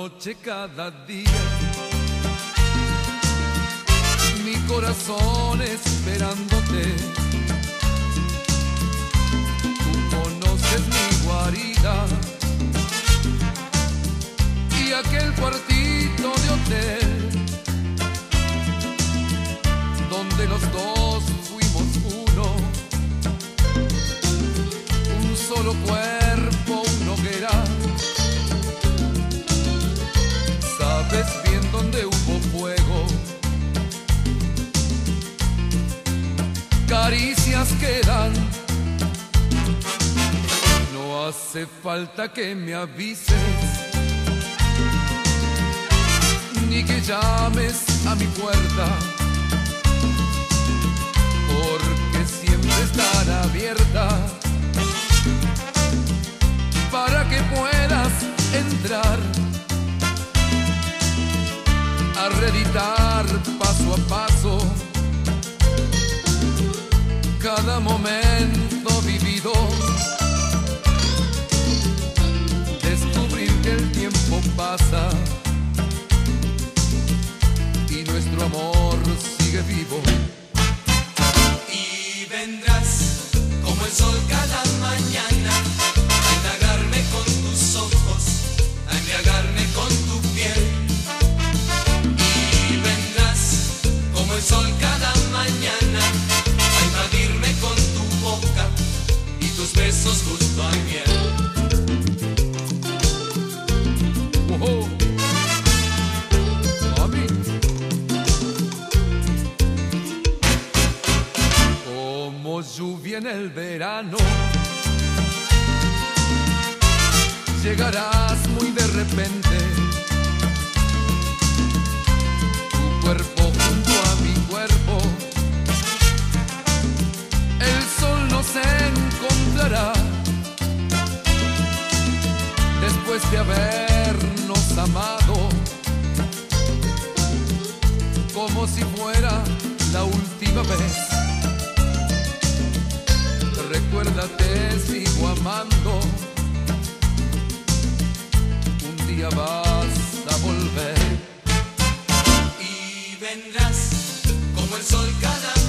noche, cada día. Mi corazón esperándote. Tú conoces mi guarida y aquel cuartito de hotel donde los dos fuimos uno, un solo cuerpo, una hoguera. Sabes bien dónde hubo fuego, caricias quedan. No hace falta que me avises, ni que llames a mi puerta, porque siempre estará abierta para que puedas entrar a reeditar paso a paso cada momento vivido. Descubrir que el tiempo pasa y nuestro amor sigue vivo. Y vendrás como el sol cada mañana a indagarme con tus ojos, a embriagarme con tu piel. Y vendrás como el sol cada mañana a invadirme con tu boca y tus besos justo a mi piel. Oh, mami. Como lluvia en el verano, llegarás muy de repente. Tu cuerpo junto a mi cuerpo, el sol nos encontrará. Después de habernos amado, como si fuera la última vez. Recuérdate, sigo amando. Un día vas a volver. Y vendrás como el sol cada